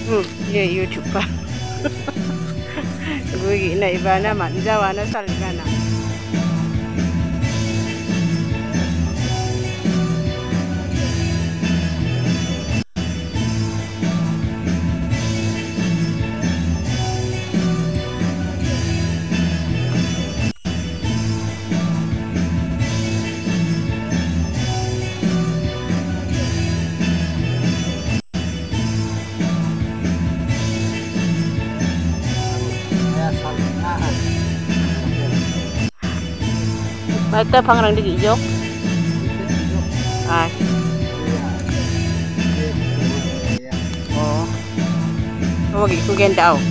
Iya YouTube pa. Bugi na iba naman, jawa na salga na. Mata pangrang di jok. Ah. Oh. Oh, gi ku gen daw.